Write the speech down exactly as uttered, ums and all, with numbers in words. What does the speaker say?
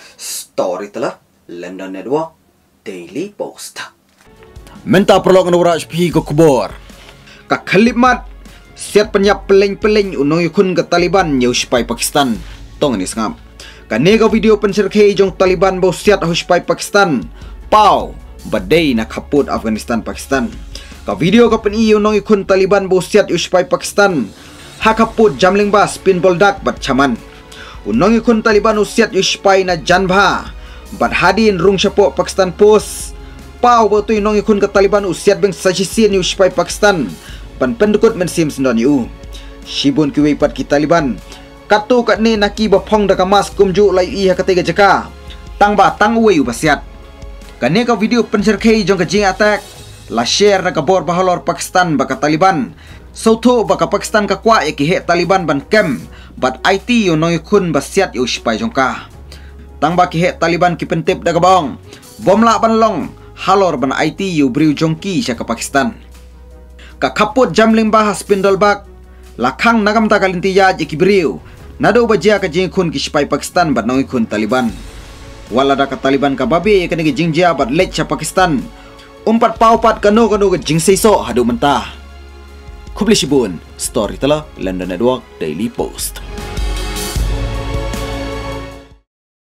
Storyteller London Network Daily Post. Menta perlu ngewaraj pi ke kubur. Ka khalimat siat penyap peleng-peleng unong yukun ke Taliban yau spy Pakistan. Tong ni sangam. Ka nega video penserkei jong Taliban bau siat hu spy Pakistan. Pau badai na kaput Afghanistan Pakistan. Ka video ka pen i unong yukun Taliban bau siat hu spy Pakistan. Ha kaput jamling bas pin boldak bat chaman. Unong ikun Taliban usiat yuspay na janbha bat hadin rung syapo Pakistan Post. Pau botu inong ikun ke Taliban usiat beng sajisin yuspay Pakistan pan pendukut mensim sendon yu. Shibun kiwi pat ki Taliban. Katu kat ni naki bapong da kamas kumju lai i ha ketiga jeka. Tang ba tang uwe yu basiat. Kane ka video penserkei jong ke jing attack. La share na kabor bahalor Pakistan baka Taliban. Sauto baka Pakistan ka kwa ya ki he Taliban ban kem. Bat I T yo noy kun basiat yo spy jongka. Tang ba ki he Taliban ki pentip da gabong. Bom la ban long halor ban I T yo briu jongki sya ka Pakistan. Ka kaput jamling bahas pindol bak. Lakang nagam ta kalinti ya ki briu. Nado bajia ka jing kun ki spy Pakistan bat noy kun Taliban. Wala da ka Taliban ka babi ka ngi jing jia bat lech sya Pakistan. Umpat paupat kano kano ka jing seiso hadu mentah. Kubli Shibun, Storyteller London Network Daily Post.